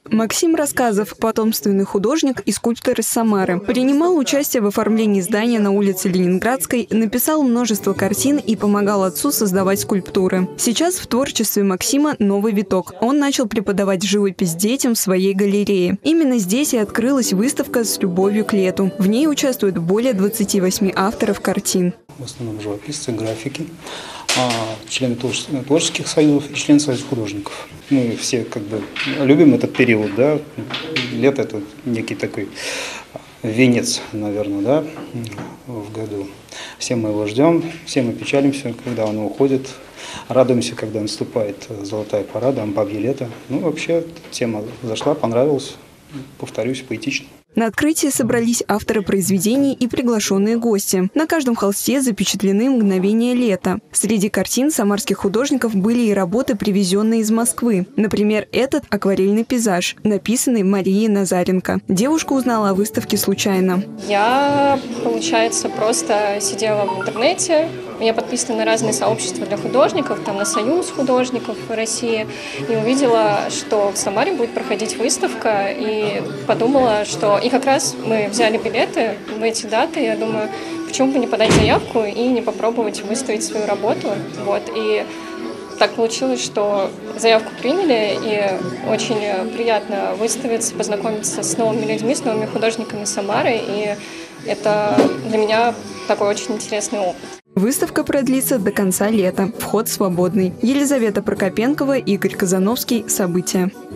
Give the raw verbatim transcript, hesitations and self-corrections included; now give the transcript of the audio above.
Максим Рассказов – потомственный художник и скульптор из Самары. Принимал участие в оформлении здания на улице Ленинградской, написал множество картин и помогал отцу создавать скульптуры. Сейчас в творчестве Максима новый виток. Он начал преподавать живопись детям в своей галерее. Именно здесь и открылась выставка «С любовью к лету». В ней участвуют более двадцати восьми авторов картин. В основном живописцы, графики, члены творческих союзов и члены союза художников. Мы все как бы любим этот период, да. Лето – это некий такой венец, наверное, да, в году. Все мы его ждем, все мы печалимся, когда он уходит, радуемся, когда наступает золотая пора, да, бабье лето. Ну, вообще, тема зашла, понравилась, повторюсь, поэтично. На открытии собрались авторы произведений и приглашенные гости. На каждом холсте запечатлены мгновения лета. Среди картин самарских художников были и работы, привезенные из Москвы. Например, этот акварельный пейзаж, написанный Марией Назаренко. Девушка узнала о выставке случайно. Я, получается, просто сидела в интернете. Я подписана на разные сообщества для художников, там на Союз художников России, и увидела, что в Самаре будет проходить выставка, и подумала, что... И как раз мы взяли билеты в эти даты, я думаю, почему бы не подать заявку и не попробовать выставить свою работу. Вот. И так получилось, что заявку приняли, и очень приятно выставиться, познакомиться с новыми людьми, с новыми художниками Самары, и это для меня такой очень интересный опыт. Выставка продлится до конца лета. Вход свободный. Елизавета Прокопенкова, Игорь Казановский. События.